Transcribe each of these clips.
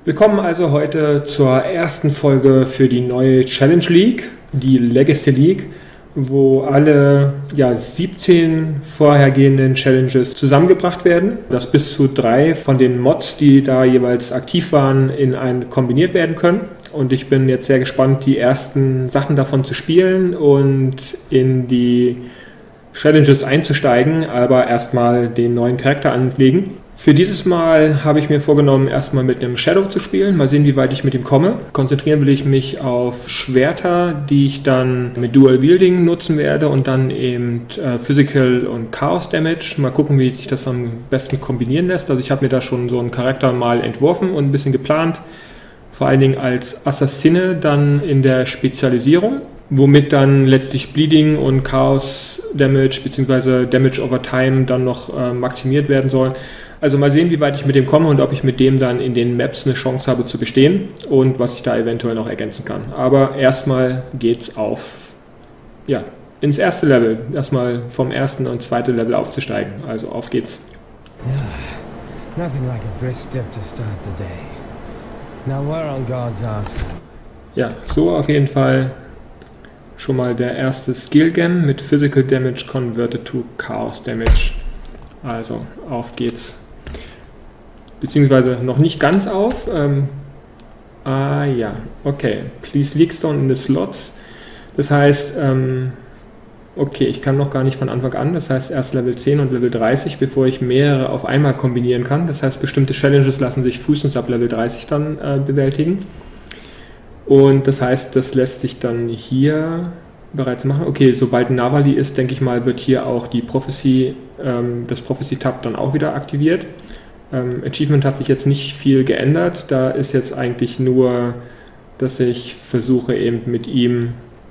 Willkommen also heute zur ersten Folge für die neue Challenge League, die Legacy League, wo alle 17 vorhergehenden Challenges zusammengebracht werden, dass bis zu 3 von den Mods, die da jeweils aktiv waren, in einen kombiniert werden können. Und ich bin jetzt sehr gespannt, die ersten Sachen davon zu spielen und in die Challenges einzusteigen, aber erstmal den neuen Charakter anlegen. Für dieses Mal habe ich mir vorgenommen, erstmal mit einem Shadow zu spielen. Mal sehen, wie weit ich mit ihm komme. Konzentrieren will ich mich auf Schwerter, die ich dann mit Dual Wielding nutzen werde und dann eben Physical und Chaos Damage. Mal gucken, wie sich das am besten kombinieren lässt. Also ich habe mir da schon so einen Charakter mal entworfen und ein bisschen geplant. Vor allen Dingen als Assassine dann in der Spezialisierung, womit dann letztlich Bleeding und Chaos Damage bzw. Damage over Time dann noch maximiert werden soll. Also mal sehen, wie weit ich mit dem komme und ob ich mit dem dann in den Maps eine Chance habe zu bestehen und was ich da eventuell noch ergänzen kann. Aber erstmal geht's ins erste Level. Erstmal vom ersten und zweiten Level aufzusteigen. Also auf geht's. Nothing like a brisk dip to start the day. Now where on God's arse? Ja, so auf jeden Fall schon mal der erste Skill-Gem mit Physical Damage converted to Chaos Damage. Also auf geht's. Beziehungsweise noch nicht ganz auf. Okay. Please Leakstone in the slots. Das heißt, okay, ich kann noch gar nicht von Anfang an. Das heißt erst Level 10 und Level 30, bevor ich mehrere auf einmal kombinieren kann. Das heißt, bestimmte Challenges lassen sich frühestens ab Level 30 dann bewältigen. Und das heißt, das lässt sich dann hier bereits machen. Okay, sobald Navali ist, denke ich mal, wird hier auch die Prophecy, das Prophecy-Tab dann auch wieder aktiviert. Achievement hat sich jetzt nicht viel geändert. Da ist jetzt eigentlich nur, dass ich versuche eben mit ihm,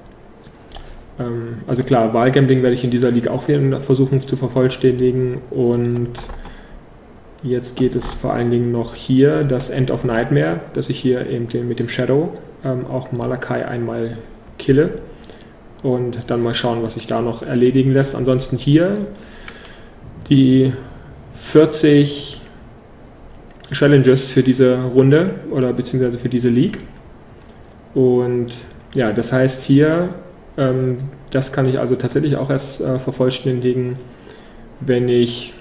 also klar, Wahlgambling werde ich in dieser League auch wieder versuchen zu vervollständigen. Und jetzt geht es vor allen Dingen noch hier, das End of Nightmare, dass ich hier eben mit dem Shadow auch Malakai einmal kille. Und dann mal schauen, was sich da noch erledigen lässt. Ansonsten hier die 40 Challenges für diese Runde oder beziehungsweise für diese League. Und ja, das heißt hier, das kann ich also tatsächlich auch erst vervollständigen, wenn ich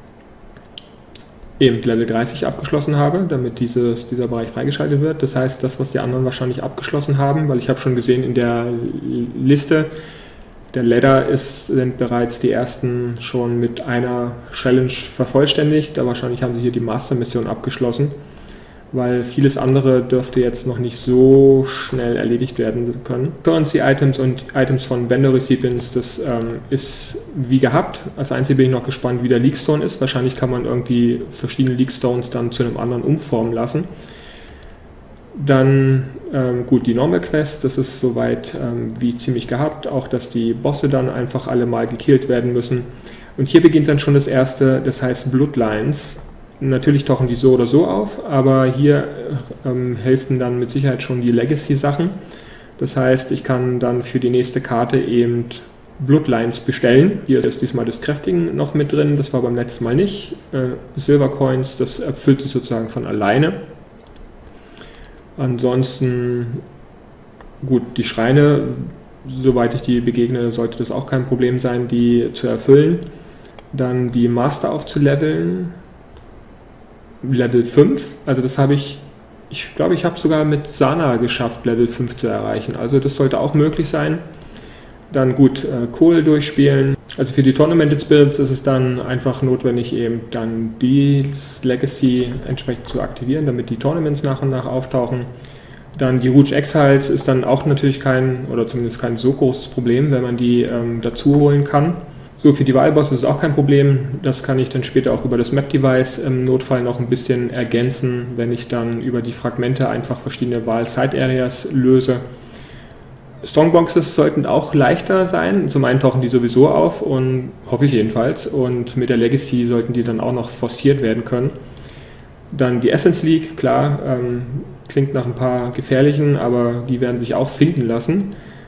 eben Level 30 abgeschlossen habe, damit dieser Bereich freigeschaltet wird. Das heißt, das, was die anderen wahrscheinlich abgeschlossen haben, weil ich habe schon gesehen in der Liste, der Ladder sind bereits die ersten schon mit einer Challenge vervollständigt. Da wahrscheinlich haben sie hier die Master-Mission abgeschlossen, weil vieles andere dürfte jetzt noch nicht so schnell erledigt werden können. Currency-Items und Items von Vendor-Recipients, das ist wie gehabt. Als Einzige bin ich noch gespannt, wie der Leakstone ist. Wahrscheinlich kann man irgendwie verschiedene Leakstones dann zu einem anderen umformen lassen. Dann, gut, die Normal Quest, das ist soweit wie ziemlich gehabt. Auch, dass die Bosse dann einfach alle mal gekillt werden müssen. Und hier beginnt dann schon das erste, das heißt Bloodlines. Natürlich tauchen die so oder so auf, aber hier helfen dann mit Sicherheit schon die Legacy-Sachen. Das heißt, ich kann dann für die nächste Karte eben Bloodlines bestellen. Hier ist diesmal das Crafting noch mit drin, das war beim letzten Mal nicht. Silver Coins, das erfüllt sich sozusagen von alleine. Ansonsten, gut, die Schreine, soweit ich die begegne, sollte das auch kein Problem sein, die zu erfüllen. Dann die Master aufzuleveln. Level 5, also das habe ich glaube, ich habe sogar mit Sana geschafft, Level 5 zu erreichen. Also das sollte auch möglich sein. Dann gut, Kohl durchspielen. Also für die Tournamented Spirits ist es dann einfach notwendig, eben dann die Legacy entsprechend zu aktivieren, damit die Tournaments nach und nach auftauchen. Dann die Rouge Exiles ist dann auch natürlich kein so großes Problem, wenn man die dazu holen kann. So, für die Wahlbosse ist es auch kein Problem. Das kann ich dann später auch über das Map-Device im Notfall noch ein bisschen ergänzen, wenn ich dann über die Fragmente einfach verschiedene Wahl-Side-Areas löse. Strongboxes sollten auch leichter sein. Zum einen tauchen die sowieso auf, und hoffe ich jedenfalls. Und mit der Legacy sollten die dann auch noch forciert werden können. Dann die Essence League, klar, klingt nach ein paar gefährlichen, aber die werden sich auch finden lassen.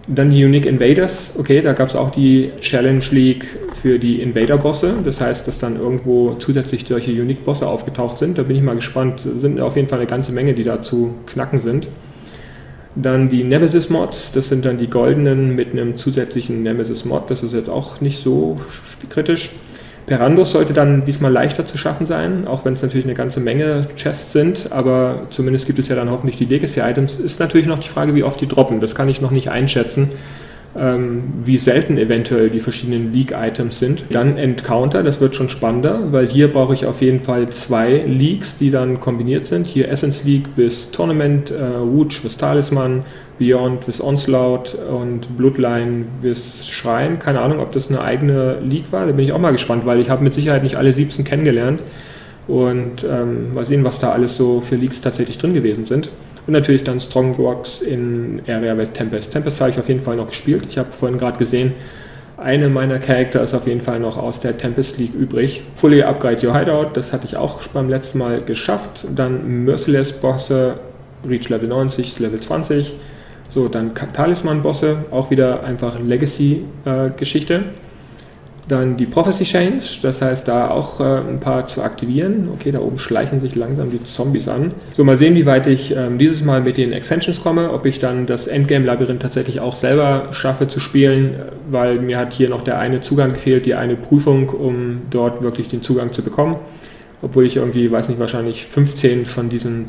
Dann die Unique Invaders, okay, da gab es auch die Challenge League für die Invader-Bosse. Das heißt, dass dann irgendwo zusätzlich solche Unique-Bosse aufgetaucht sind. Da bin ich mal gespannt. Es sind auf jeden Fall eine ganze Menge, die da zu knacken sind. Dann die Nemesis-Mods, das sind dann die goldenen mit einem zusätzlichen Nemesis-Mod. Das ist jetzt auch nicht so kritisch. Perandos sollte dann diesmal leichter zu schaffen sein, auch wenn es natürlich eine ganze Menge Chests sind, aber zumindest gibt es ja dann hoffentlich die Legacy-Items. Ist natürlich noch die Frage, wie oft die droppen, das kann ich noch nicht einschätzen, wie selten eventuell die verschiedenen League-Items sind. Dann Encounter, das wird schon spannender, weil hier brauche ich auf jeden Fall 2 Leagues, die dann kombiniert sind. Hier Essence League bis Tournament, Rouge bis Talisman, Beyond bis Onslaught und Bloodline bis Schrein. Keine Ahnung, ob das eine eigene League war, da bin ich auch mal gespannt, weil ich habe mit Sicherheit nicht alle 17 kennengelernt und mal sehen, was da alles so für Leagues tatsächlich drin gewesen sind. Und natürlich dann Strongbox in Area with Tempest. Tempest habe ich auf jeden Fall noch gespielt. Ich habe vorhin gerade gesehen, eine meiner Charakter ist auf jeden Fall noch aus der Tempest League übrig. Fully Upgrade Your Hideout, das hatte ich auch beim letzten Mal geschafft. Dann Merciless Bosse, Reach Level 90, Level 20. So, dann Talisman-Bosse, auch wieder einfach Legacy-Geschichte. Dann die Prophecy Chains, das heißt da auch ein paar zu aktivieren. Okay, da oben schleichen sich langsam die Zombies an. So, mal sehen, wie weit ich dieses Mal mit den Extensions komme, ob ich dann das Endgame-Labyrinth tatsächlich auch selber schaffe zu spielen, weil mir hat hier noch der eine Zugang gefehlt, die eine Prüfung, um dort wirklich den Zugang zu bekommen. Obwohl ich irgendwie, weiß nicht, wahrscheinlich 15 von diesen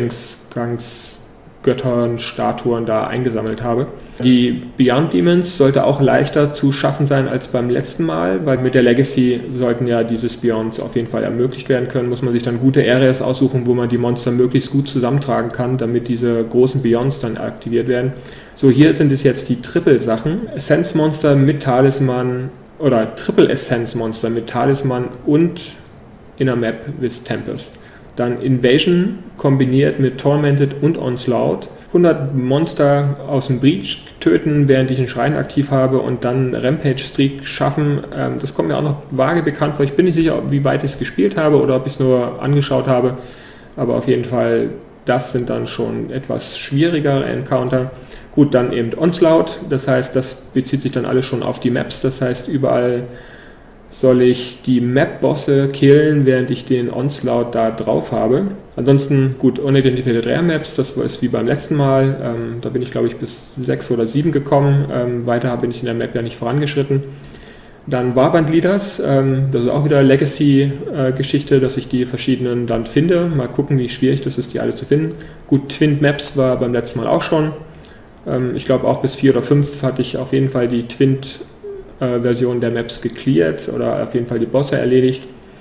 Göttern, Statuen da eingesammelt habe. Die Beyond Demons sollte auch leichter zu schaffen sein als beim letzten Mal, weil mit der Legacy sollten ja dieses Beyonds auf jeden Fall ermöglicht werden können. Muss man sich dann gute Areas aussuchen, wo man die Monster möglichst gut zusammentragen kann, damit diese großen Beyonds dann aktiviert werden. So, hier sind es jetzt die Triple-Sachen. Essence-Monster mit Talisman oder Triple-Essence-Monster mit Talisman und Inner Map with Tempest. Dann Invasion kombiniert mit Tormented und Onslaught. 100 Monster aus dem Breach töten, während ich einen Schrein aktiv habe und dann Rampage Streak schaffen. Das kommt mir auch noch vage bekannt vor. Ich bin nicht sicher, wie weit ich es gespielt habe oder ob ich es nur angeschaut habe. Aber auf jeden Fall, das sind dann schon etwas schwierigere Encounter. Gut, dann eben Onslaught. Das heißt, das bezieht sich dann alles schon auf die Maps. Das heißt, überall soll ich die Map-Bosse killen, während ich den Onslaught da drauf habe. Ansonsten, gut, Unidentified Rare Maps, das ist wie beim letzten Mal. Da bin ich, glaube ich, bis 6 oder 7 gekommen. Weiter bin ich in der Map ja nicht vorangeschritten. Dann Warband Leaders, das ist auch wieder Legacy-Geschichte, dass ich die verschiedenen dann finde. Mal gucken, wie schwierig das ist, die alle zu finden. Gut, Twin Maps war beim letzten Mal auch schon. Ich glaube, auch bis 4 oder 5 hatte ich auf jeden Fall die Twin Version der Maps gecleart oder auf jeden Fall die Bosse erledigt.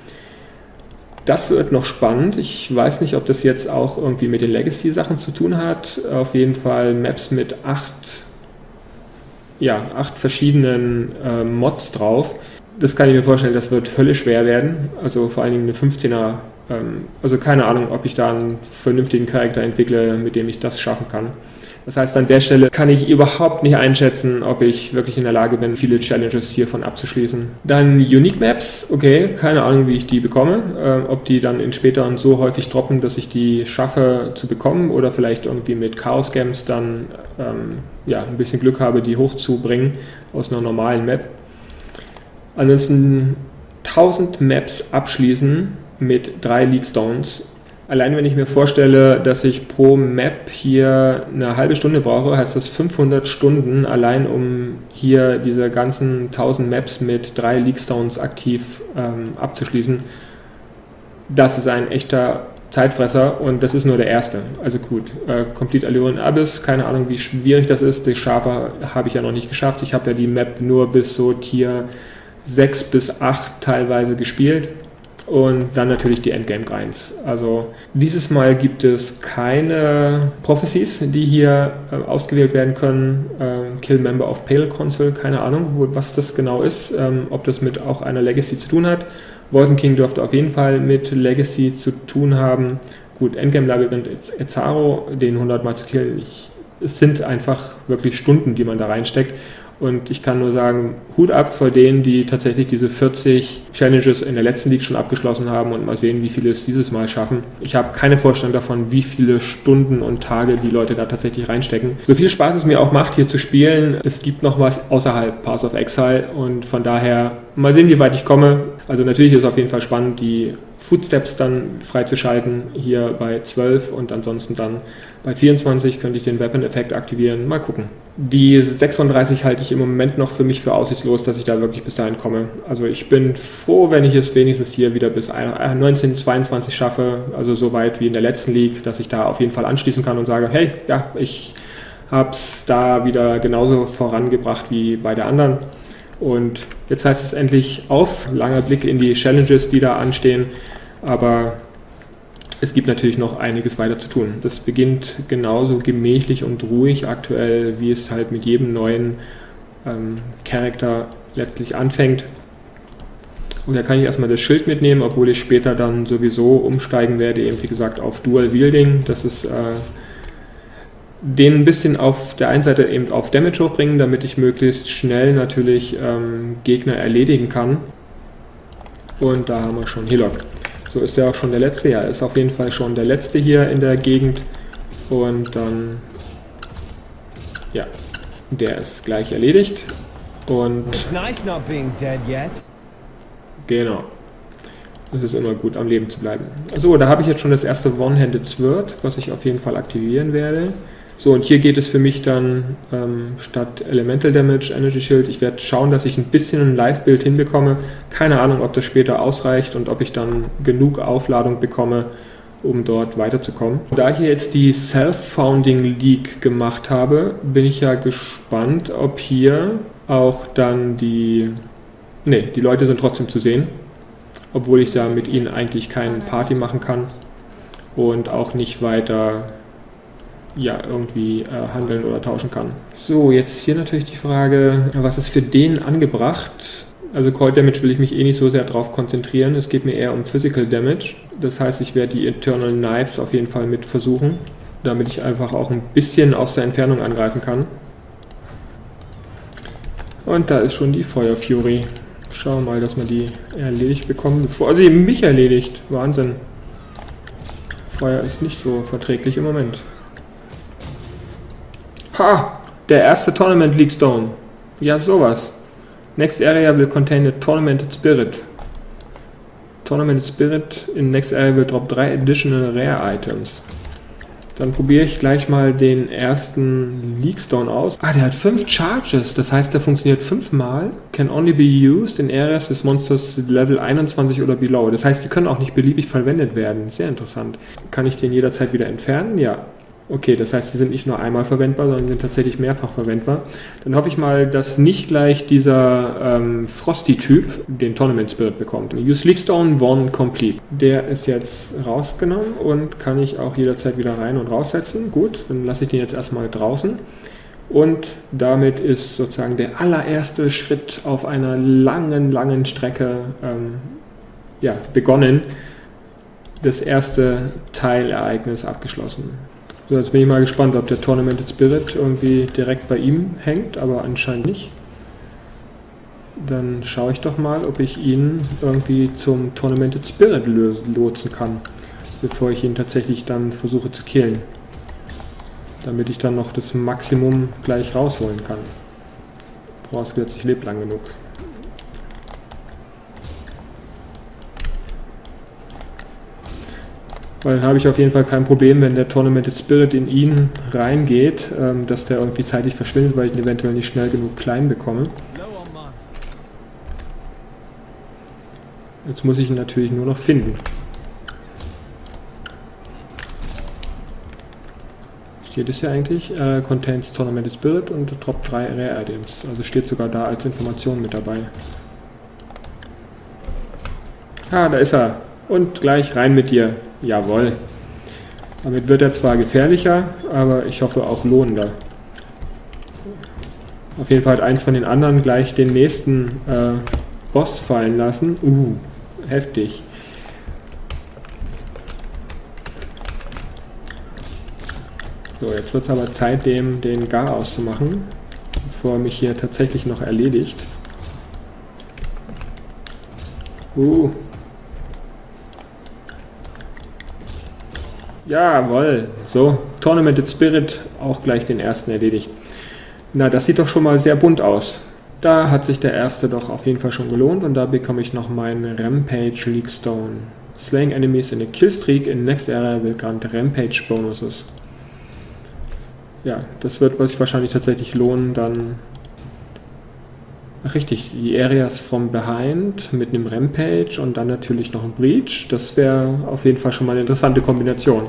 Das wird noch spannend. Ich weiß nicht, ob das jetzt auch irgendwie mit den Legacy-Sachen zu tun hat. Auf jeden Fall Maps mit 8 verschiedenen Mods drauf. Das kann ich mir vorstellen, das wird höllisch schwer werden. Also vor allen Dingen eine 15er. Also keine Ahnung, ob ich da einen vernünftigen Charakter entwickle, mit dem ich das schaffen kann. Das heißt, an der Stelle kann ich überhaupt nicht einschätzen, ob ich wirklich in der Lage bin, viele Challenges hiervon abzuschließen. Dann Unique Maps, okay, keine Ahnung, wie ich die bekomme. Ob die dann in späteren so häufig droppen, dass ich die schaffe zu bekommen oder vielleicht irgendwie mit Chaos Games dann ein bisschen Glück habe, die hochzubringen aus einer normalen Map. Ansonsten 1000 Maps abschließen mit 3 League Stones. Allein wenn ich mir vorstelle, dass ich pro Map hier eine halbe Stunde brauche, heißt das 500 Stunden allein, um hier diese ganzen 1000 Maps mit 3 League Stones aktiv abzuschließen. Das ist ein echter Zeitfresser und das ist nur der erste. Also gut, Complete Alluring Abyss, keine Ahnung, wie schwierig das ist. Die Sharper habe ich ja noch nicht geschafft. Ich habe ja die Map nur bis so Tier 6 bis 8 teilweise gespielt. Und dann natürlich die Endgame-Grinds. Also dieses Mal gibt es keine Prophecies, die hier ausgewählt werden können. Kill Member of Pale Council, keine Ahnung, was das genau ist, ob das mit auch einer Legacy zu tun hat. Wolfen King dürfte auf jeden Fall mit Legacy zu tun haben. Gut, Endgame-Labyrinth Ezaro, den 100 Mal zu killen, es sind einfach wirklich Stunden, die man da reinsteckt. Und ich kann nur sagen, Hut ab vor denen, die tatsächlich diese 40 Challenges in der letzten League schon abgeschlossen haben und mal sehen, wie viele es dieses Mal schaffen. Ich habe keine Vorstellung davon, wie viele Stunden und Tage die Leute da tatsächlich reinstecken. So viel Spaß es mir auch macht, hier zu spielen, es gibt noch was außerhalb Path of Exile und von daher mal sehen, wie weit ich komme. Also natürlich ist es auf jeden Fall spannend, die Footsteps dann freizuschalten, hier bei 12 und ansonsten dann bei 24 könnte ich den Weapon-Effekt aktivieren. Mal gucken. Die 36 halte ich im Moment noch für mich für aussichtslos, dass ich da wirklich bis dahin komme. Also ich bin froh, wenn ich es wenigstens hier wieder bis 1922 schaffe, also so weit wie in der letzten League, dass ich da auf jeden Fall anschließen kann und sage, hey, ja, ich habe es da wieder genauso vorangebracht wie bei der anderen. Und jetzt heißt es endlich auf, langer Blick in die Challenges, die da anstehen, aber es gibt natürlich noch einiges weiter zu tun. Das beginnt genauso gemächlich und ruhig aktuell, wie es halt mit jedem neuen Charakter letztlich anfängt. Und da kann ich erstmal das Schild mitnehmen, obwohl ich später dann sowieso umsteigen werde, eben wie gesagt auf Dual Wielding. Das ist den ein bisschen auf der einen Seite eben auf Damage hochbringen, damit ich möglichst schnell natürlich Gegner erledigen kann. Und da haben wir schon Hillock. So ist der auch schon der letzte. Ja, ist auf jeden Fall schon der letzte hier in der Gegend. Und dann, ja, der ist gleich erledigt. Und genau. Es ist immer gut, am Leben zu bleiben. So, da habe ich jetzt schon das erste One-Handed Sword, was ich auf jeden Fall aktivieren werde. So, und hier geht es für mich dann statt Elemental Damage, Energy Shield. Ich werde schauen, dass ich ein bisschen ein Live-Build hinbekomme. Keine Ahnung, ob das später ausreicht und ob ich dann genug Aufladung bekomme, um dort weiterzukommen. Da ich hier jetzt die Self-Founding League gemacht habe, bin ich ja gespannt, ob hier auch dann die Leute sind trotzdem zu sehen. Obwohl ich ja mit ihnen eigentlich keine Party machen kann und auch nicht weiter irgendwie handeln oder tauschen kann. So, jetzt ist hier natürlich die Frage, was ist für den angebracht? Also Cold Damage will ich mich nicht so sehr drauf konzentrieren, es geht mir eher um Physical Damage. Das heißt, ich werde die Eternal Knives auf jeden Fall mit versuchen, damit ich einfach auch ein bisschen aus der Entfernung angreifen kann. Und da ist schon die Feuer Fury. Schauen wir mal, dass wir die erledigt bekommen, bevor sie mich erledigt. Wahnsinn. Feuer ist nicht so verträglich im Moment. Ha! Der erste Tournament League Stone. Ja, sowas. Next area will contain a Tournamented Spirit. Tournamented Spirit in next area will drop 3 additional Rare Items. Dann probiere ich gleich mal den ersten League Stone aus. Ah, der hat 5 Charges. Das heißt, der funktioniert 5 Mal. Can only be used in areas with monsters Level 21 oder below. Das heißt, die können auch nicht beliebig verwendet werden. Sehr interessant. Kann ich den jederzeit wieder entfernen? Ja. Okay, das heißt, sie sind nicht nur einmal verwendbar, sondern sind tatsächlich mehrfach verwendbar. Dann hoffe ich mal, dass nicht gleich dieser Frosty-Typ den Tournament Spirit bekommt. Use League Stone, one complete. Der ist jetzt rausgenommen und kann ich auch jederzeit wieder rein und raussetzen. Gut, dann lasse ich den jetzt erstmal draußen. Und damit ist sozusagen der allererste Schritt auf einer langen Strecke begonnen. Das erste Teilereignis abgeschlossen. So, jetzt bin ich mal gespannt, ob der Tournamented Spirit irgendwie direkt bei ihm hängt, aber anscheinend nicht. Dann schaue ich doch mal, ob ich ihn irgendwie zum Tournamented Spirit lotsen kann, bevor ich ihn tatsächlich dann versuche zu killen. Damit ich dann noch das Maximum gleich rausholen kann. Vorausgesetzt, ich lebe lang genug. Weil dann habe ich auf jeden Fall kein Problem, wenn der Tournamented Spirit in ihn reingeht, dass der irgendwie zeitlich verschwindet, weil ich ihn eventuell nicht schnell genug klein bekomme. Jetzt muss ich ihn natürlich nur noch finden. Steht es ja eigentlich, contains Tournamented Spirit und droppt 3 Rare Items. Also steht sogar da als Information mit dabei. Ah, da ist er. Und gleich rein mit dir. Jawohl. Damit wird er zwar gefährlicher, aber ich hoffe auch lohnender. Auf jeden Fall hat eins von den anderen gleich den nächsten Boss fallen lassen. Heftig. So, jetzt wird es aber Zeit, den Gar auszumachen, bevor er mich hier tatsächlich noch erledigt. Jawohl. So, Tournamented Spirit, auch gleich den ersten erledigt. Na, das sieht doch schon mal sehr bunt aus. Da hat sich der erste doch auf jeden Fall schon gelohnt und da bekomme ich noch meinen Rampage League Stone. Slaying enemies in a Killstreak in next area will grant Rampage Bonuses. Ja, das wird sich wahrscheinlich tatsächlich lohnen, dann... Ach, richtig, die Areas from behind mit einem Rampage und dann natürlich noch ein Breach. Das wäre auf jeden Fall schon mal eine interessante Kombination.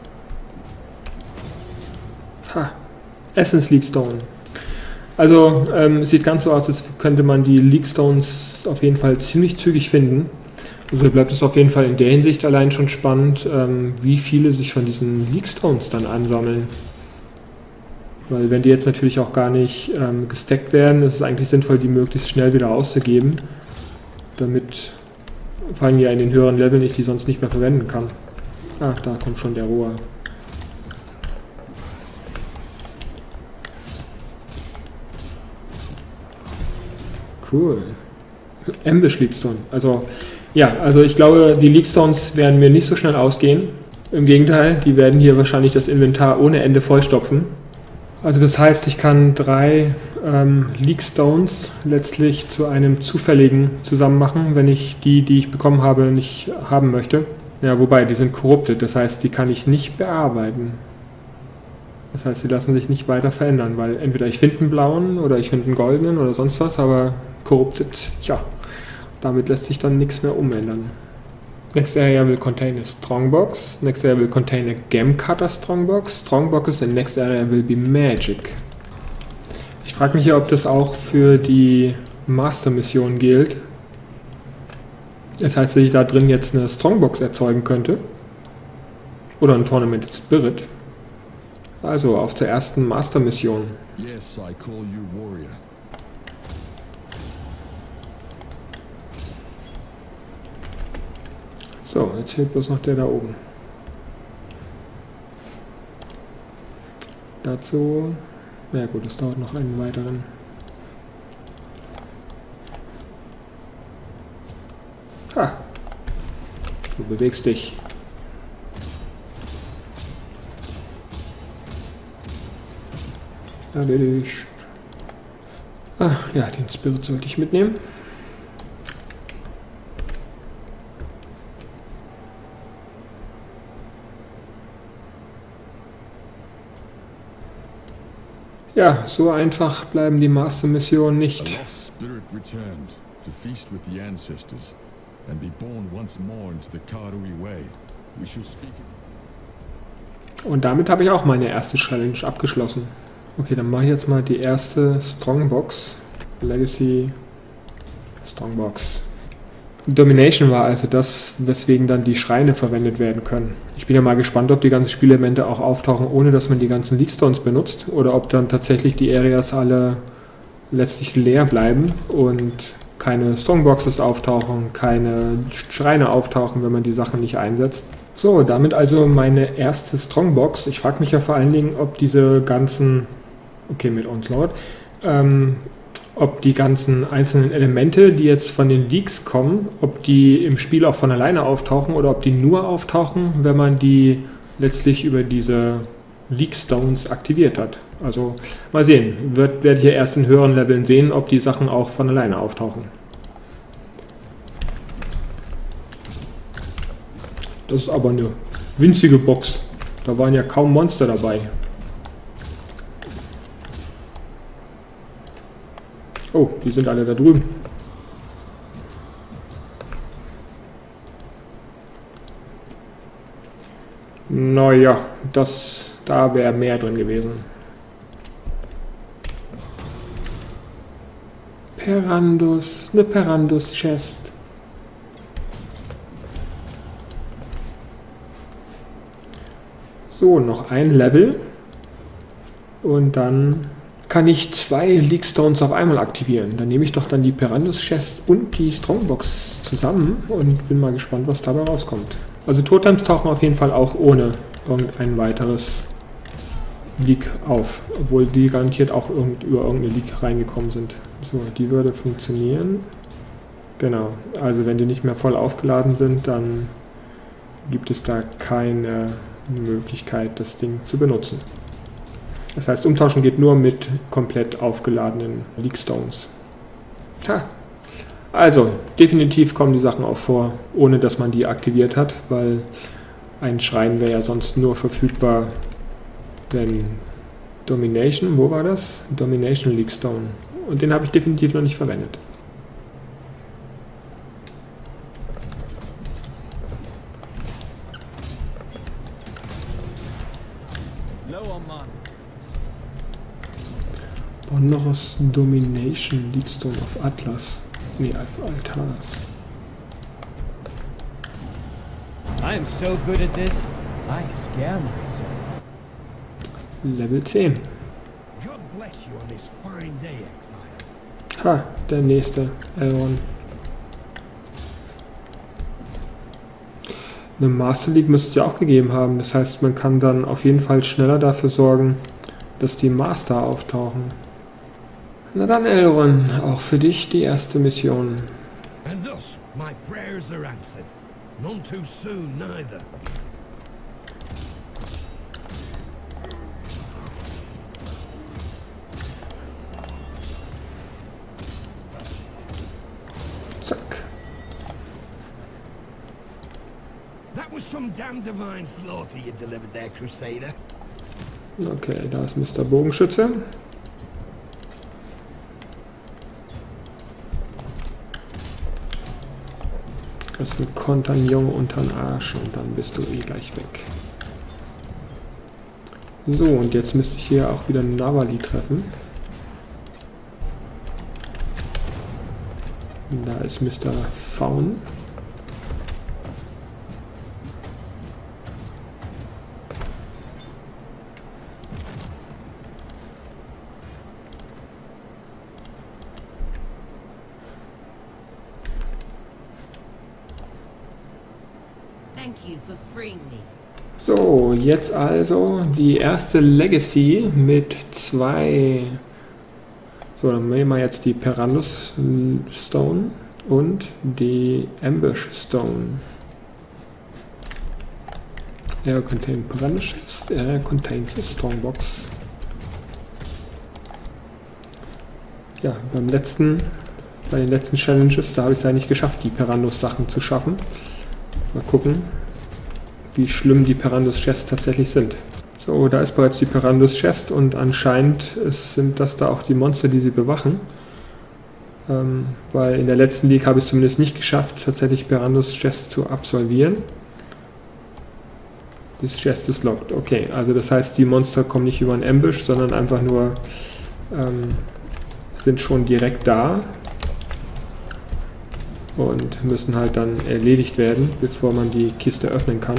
Ha, Essence League Stone. Also, sieht ganz so aus, als könnte man die League Stones auf jeden Fall ziemlich zügig finden. Also bleibt es auf jeden Fall in der Hinsicht allein schon spannend, wie viele sich von diesen League Stones dann ansammeln. Weil wenn die jetzt natürlich auch gar nicht gestackt werden, ist es eigentlich sinnvoll, die möglichst schnell wieder auszugeben, damit vor allem ja in den höheren Leveln ich die sonst nicht mehr verwenden kann. Ach, da kommt schon der Rohr. Cool. Ambush League Stone. Also, ja, also ich glaube, die League Stones werden mir nicht so schnell ausgehen. Im Gegenteil, die werden hier wahrscheinlich das Inventar ohne Ende vollstopfen. Also das heißt, ich kann 3 League Stones letztlich zu einem zufälligen zusammen machen, wenn ich die ich bekommen habe, nicht haben möchte. Ja, wobei, die sind corrupted, das heißt, die kann ich nicht bearbeiten. Das heißt, sie lassen sich nicht weiter verändern, weil entweder ich finde einen blauen oder ich finde einen goldenen oder sonst was, aber corrupted, tja, damit lässt sich dann nichts mehr umändern. Next area will contain a strongbox. Next area will contain a gem cutter strongbox. Strongboxes in next area will be magic. Ich frage mich ja, ob das auch für die Master-Mission gilt. Das heißt, dass ich da drin jetzt eine Strongbox erzeugen könnte. Oder ein Tournamented Spirit. Also auf zur ersten Master-Mission. Yes, I call you warrior. So, jetzt fehlt bloß noch der da oben. Dazu, ja gut, es dauert noch einen weiteren. Ha! Du bewegst dich. Erledigt. Ah, ja, den Spirit sollte ich mitnehmen. Ja, so einfach bleiben die Master-Missionen nicht. A lost spirit returned to feast with the ancestors and be born once more into the Karui way. We should speak. Und damit habe ich auch meine erste Challenge abgeschlossen. Okay, dann mache ich jetzt mal die erste Strongbox. Legacy Strongbox. Domination war also das, weswegen dann die Schreine verwendet werden können. Ich bin ja mal gespannt, ob die ganzen Spielelemente auch auftauchen, ohne dass man die ganzen League Stones benutzt, oder ob dann tatsächlich die Areas alle letztlich leer bleiben und keine Strongboxes auftauchen, keine Schreine auftauchen, wenn man die Sachen nicht einsetzt. So, damit also meine erste Strongbox. Ich frage mich ja vor allen Dingen, ob diese ganzen, okay, mit Onslaught, ob die ganzen einzelnen Elemente, die jetzt von den Leaks kommen, ob die im Spiel auch von alleine auftauchen oder ob die nur auftauchen, wenn man die letztlich über diese Leak Stones aktiviert hat. Also mal sehen, werde ich ja erst in höheren Leveln sehen, ob die Sachen auch von alleine auftauchen. Das ist aber eine winzige Box. Da waren ja kaum Monster dabei. Oh, die sind alle da drüben. Naja, da wäre mehr drin gewesen. Perandus, eine Perandus-Chest. So, noch ein Level. Und dann kann ich 2 League Stones auf einmal aktivieren. Dann nehme ich doch dann die Perandus Chest und die Strongbox zusammen und bin mal gespannt, was dabei rauskommt. Also Totems tauchen auf jeden Fall auch ohne irgendein weiteres League auf, obwohl die garantiert auch über irgendeine League reingekommen sind. So, die würde funktionieren. Genau, also wenn die nicht mehr voll aufgeladen sind, dann gibt es da keine Möglichkeit, das Ding zu benutzen. Das heißt, umtauschen geht nur mit komplett aufgeladenen League Stones. Ha. Also, definitiv kommen die Sachen auch vor, ohne dass man die aktiviert hat, weil ein Schrein wäre ja sonst nur verfügbar, wenn Domination, wo war das? Domination League Stone. Und den habe ich definitiv noch nicht verwendet. Bonneros Domination League Stone auf Atlas. Nee, auf Altars. I am so good at this, I scare myself. Level 10. God bless you on this fine day, Exile. Ha, der nächste Elrond. Eine Master League müsste es ja auch gegeben haben. Das heißt, man kann dann auf jeden Fall schneller dafür sorgen, dass die Master auftauchen. Na dann, Elrond, auch für dich die erste Mission. And thus, my prayers are answered. None too soon, neither. Zack. That was some damn divine slaughter you delivered there, Crusader. Okay, da ist Mr. Bogenschütze. Das wird kontern, Junge, unter den Arsch und dann bist du eh gleich weg. So, und jetzt müsste ich hier auch wieder Navali treffen. Da ist Mr. Faun. So, jetzt also die erste Legacy mit 2. So, dann nehmen wir jetzt die Perandus Stone und die Ambush Stone. Area contains Perandus Chest, Area contains a Strongbox. Ja, bei den letzten Challenges, da habe ich es ja nicht geschafft, die Perandus Sachen zu schaffen. Mal gucken, wie schlimm die Perandus Chests tatsächlich sind. So, da ist bereits die Perandus Chest und anscheinend sind das da auch die Monster, die sie bewachen. Weil in der letzten League habe ich es zumindest nicht geschafft, tatsächlich Perandus Chest zu absolvieren. Das Chest ist locked. Okay, also das heißt, die Monster kommen nicht über einen Ambush, sondern einfach nur sind schon direkt da und müssen halt dann erledigt werden, bevor man die Kiste öffnen kann.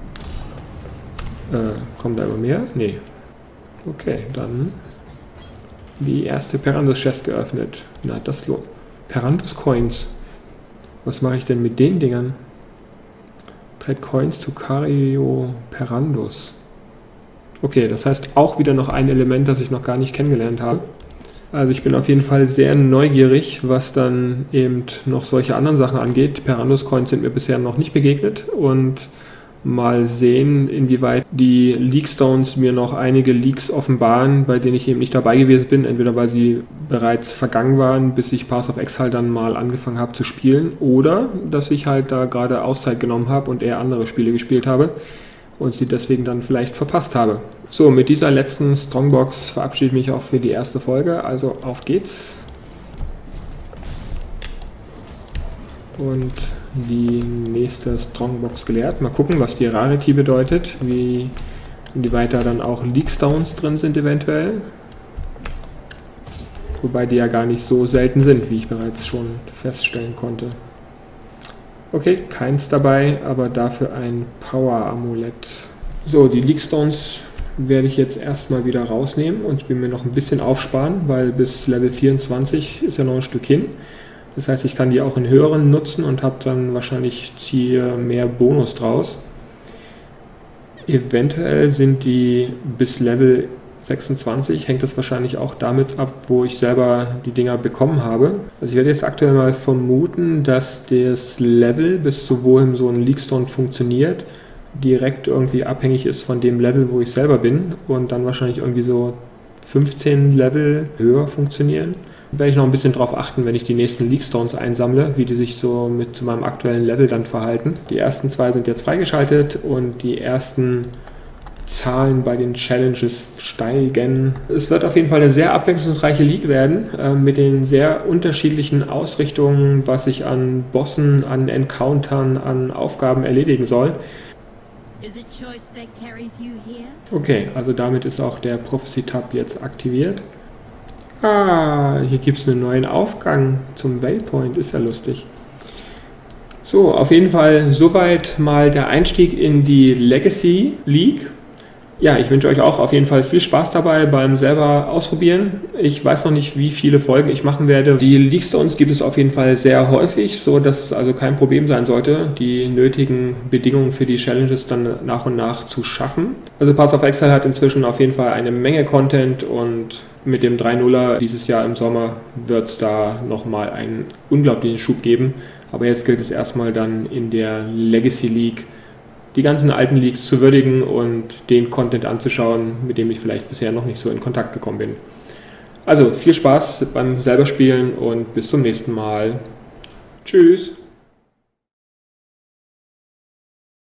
Kommt da immer mehr? Nee. Okay, dann die erste Perandus Chest geöffnet. Na, das lohnt. Perandus Coins. Was mache ich denn mit den Dingern? Trade Coins to Cario Perandus. Okay, das heißt auch wieder noch ein Element, das ich noch gar nicht kennengelernt habe. Also ich bin auf jeden Fall sehr neugierig, was dann eben noch solche anderen Sachen angeht. Perandus Coins sind mir bisher noch nicht begegnet und mal sehen, inwieweit die League Stones mir noch einige Leaks offenbaren, bei denen ich eben nicht dabei gewesen bin, entweder weil sie bereits vergangen waren, bis ich Path of Exile dann mal angefangen habe zu spielen, oder dass ich halt da gerade Auszeit genommen habe und eher andere Spiele gespielt habe und sie deswegen dann vielleicht verpasst habe. So, mit dieser letzten Strongbox verabschiede ich mich auch für die erste Folge, also auf geht's. Und die nächste Strongbox geleert. Mal gucken, was die Rarity bedeutet, inwieweit da dann auch League Stones drin sind eventuell. Wobei die ja gar nicht so selten sind, wie ich bereits schon feststellen konnte. Okay, keins dabei, aber dafür ein Power-Amulett. So, die League Stones werde ich jetzt erstmal wieder rausnehmen und ich will mir noch ein bisschen aufsparen, weil bis Level 24 ist ja noch ein Stück hin. Das heißt, ich kann die auch in höheren nutzen und habe dann wahrscheinlich mehr Bonus draus. Eventuell sind die bis Level 26, hängt das wahrscheinlich auch damit ab, wo ich selber die Dinger bekommen habe. Also ich werde jetzt aktuell mal vermuten, dass das Level, bis zu wohin so ein Leakstone funktioniert, direkt irgendwie abhängig ist von dem Level, wo ich selber bin und dann wahrscheinlich irgendwie so 15 Level höher funktionieren. Da werde ich noch ein bisschen drauf achten, wenn ich die nächsten Leakstones einsammle, wie die sich so mit zu meinem aktuellen Level dann verhalten. Die ersten 2 sind jetzt freigeschaltet und die ersten Zahlen bei den Challenges steigen. Es wird auf jeden Fall eine sehr abwechslungsreiche League werden, mit den sehr unterschiedlichen Ausrichtungen, was ich an Bossen, an Encountern, an Aufgaben erledigen soll. Okay, also damit ist auch der Prophecy-Tab jetzt aktiviert. Ah, hier gibt es einen neuen Aufgang zum Waypoint, ist ja lustig. So, auf jeden Fall soweit mal der Einstieg in die Legacy League. Ja, ich wünsche euch auch auf jeden Fall viel Spaß dabei beim selber ausprobieren. Ich weiß noch nicht, wie viele Folgen ich machen werde. Die Leakstones gibt es auf jeden Fall sehr häufig, so dass es also kein Problem sein sollte, die nötigen Bedingungen für die Challenges dann nach und nach zu schaffen. Also Paths of Exile hat inzwischen auf jeden Fall eine Menge Content und mit dem 3.0er dieses Jahr im Sommer wird es da nochmal einen unglaublichen Schub geben. Aber jetzt gilt es erstmal dann in der Legacy League die ganzen alten Leaks zu würdigen und den Content anzuschauen, mit dem ich vielleicht bisher noch nicht so in Kontakt gekommen bin. Also viel Spaß beim selber Spielen und bis zum nächsten Mal. Tschüss!